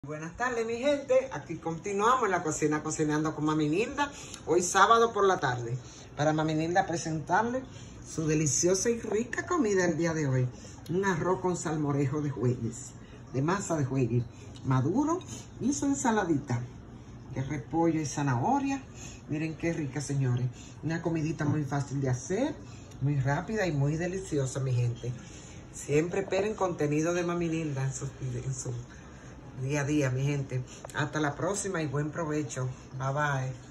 Buenas tardes, mi gente. Aquí continuamos en la cocina, cocinando con Mami Nilda. Hoy sábado por la tarde. Para Mami Nilda presentarle su deliciosa y rica comida el día de hoy. Un arroz con salmorejo de jueyes, de masa de jueyes, maduro, y su ensaladita de repollo y zanahoria. Miren qué rica, señores. Una comidita muy fácil de hacer, muy rápida y muy deliciosa, mi gente. Siempre esperen contenido de Mami Nilda en su día a día, mi gente. Hasta la próxima y buen provecho. Bye bye.